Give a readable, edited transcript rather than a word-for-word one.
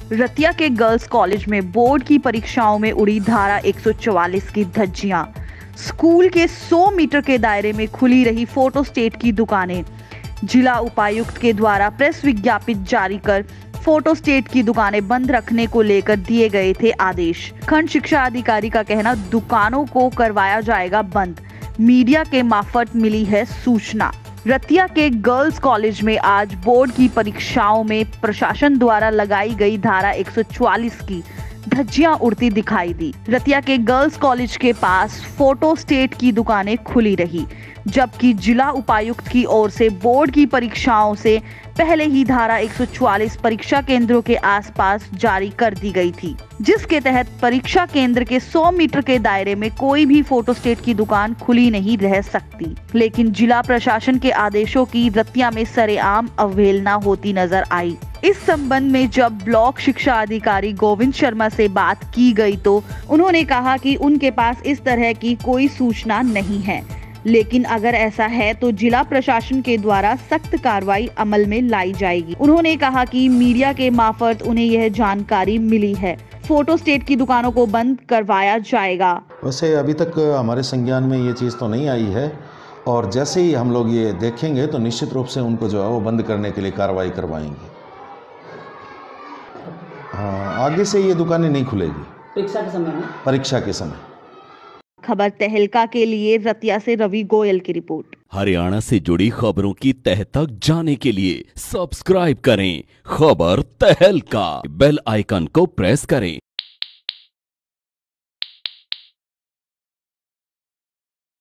रतिया के girls college में board की परीक्षाओं में उड़ी धारा 144 की धज्जियां। स्कूल के 100 मीटर के दायरे में खुली रही फोटो स्टेट की दुकानें। जिला उपायुक्त के द्वारा प्रेस विज्ञप्ति जारी कर फोटो स्टेट की दुकानें बंद रखने को लेकर दिए गए थे आदेश। खंड शिक्षा अधिकारी का कहना, दुकानों को करवाया जाएगा बंद। मीडिया के मार्फत मिली है सूचना। रतिया के गर्ल्स कॉलेज में आज बोर्ड की परीक्षाओं में प्रशासन द्वारा लगाई गई धारा 144 की धज्जियां उड़ती दिखाई दी। रतिया के गर्ल्स कॉलेज के पास फोटो स्टेट की दुकानें खुली रही, जबकि जिला उपायुक्त की ओर से बोर्ड की परीक्षाओं से पहले ही धारा 144 परीक्षा केंद्रों के आसपास जारी कर दी गई थी, जिसके तहत परीक्षा केंद्र के 100 मीटर के दायरे में कोई भी फोटो स्टेट की दुकान खुली नहीं रह सकती। लेकिन जिला प्रशासन के आदेशों की रतिया में सरेआम अवहेलना होती नजर आई। इस संबंध में जब ब्लॉक शिक्षा अधिकारी गोविंद शर्मा से बात की गई तो उन्होंने कहा कि उनके पास इस तरह की कोई सूचना नहीं है, लेकिन अगर ऐसा है तो जिला प्रशासन के द्वारा सख्त कार्रवाई अमल में लाई जाएगी। उन्होंने कहा कि मीडिया के मार्फत उन्हें यह जानकारी मिली है, फोटो स्टेट की दुकानों को बंद करवाया जाएगा। वैसे अभी तक हमारे संज्ञान में ये चीज़ तो नहीं आई है, और जैसे ही हम लोग ये देखेंगे तो निश्चित रूप से उनको जो है वो बंद करने के लिए कार्रवाई करवाएंगे। हाँ, आगे से ये दुकानें नहीं खुलेगी परीक्षा के समय। खबर तहलका के लिए रतिया से रवि गोयल की रिपोर्ट। हरियाणा से जुड़ी खबरों की तह तक जाने के लिए सब्सक्राइब करें खबर तहलका, बेल आइकन को प्रेस करें।